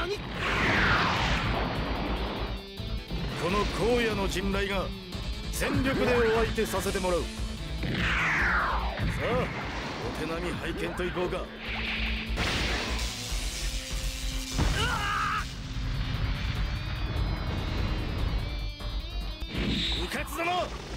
この荒野の陣雷が全力でお相手させてもらう。さあ、お手並み拝見といこうか。うかつ殿、